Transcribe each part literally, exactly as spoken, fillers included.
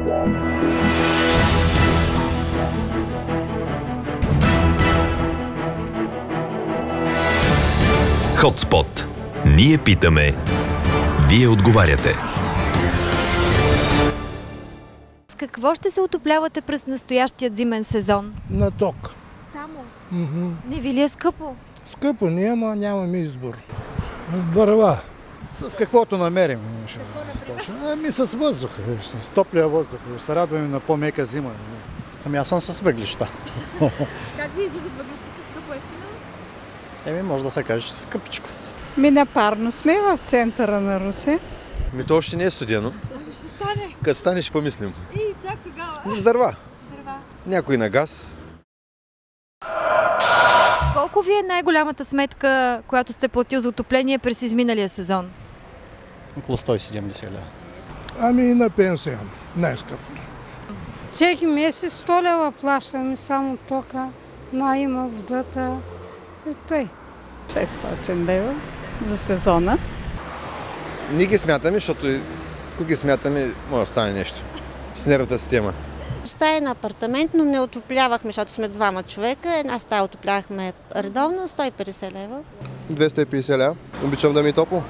Хотспот. Ние питаме, вие отговаряте. С какво ще се отоплявате през настоящия зимен сезон? На ток. Само? Mm-hmm. Не ви ли е скъпо? Скъпо не е, ама нямаме избор. Дърва. С каквото намерим. Ами с въздух, с топлия въздух. Ще се радваме на по-мека зима. Ами аз съм с въглища. Как ви излизат въглищата? Скъпо, ефтино? Еми може да се каже, че скъпичко. Ми на парно сме в центъра на Русе. Ми то още не е студено. Ами ще стане. Като стане ще помислим. И чак тогава. С дърва. Дърва. Някой на газ. Колко ви е най-голямата сметка, която сте платил за отопление през изминалия сезон? Около сто и седемдесет лева. Ами и на пенсия. Най-скъпото. Всеки месец сто лева плащаме само тока, наема, водата и тъй. шестстотин лева за сезона. Ние ги смятаме, защото ако ги смятаме, може да стане нещо с нервната система. Стая на апартамент, но не отоплявахме, защото сме двама човека. Една стая отоплявахме редовно, сто и петдесет лева. двеста и петдесет лева. Обичам да ми е топло.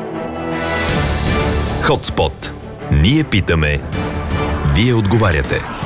Хотспот. Ние питаме, вие отговаряте.